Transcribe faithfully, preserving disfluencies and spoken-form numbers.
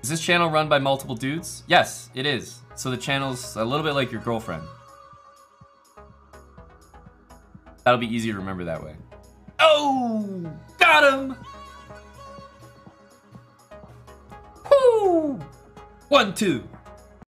this channel run by multiple dudes? Yes, it is. So the channel's a little bit like your girlfriend. That'll be easier to remember that way. Oh! Got him! Woo! One, two.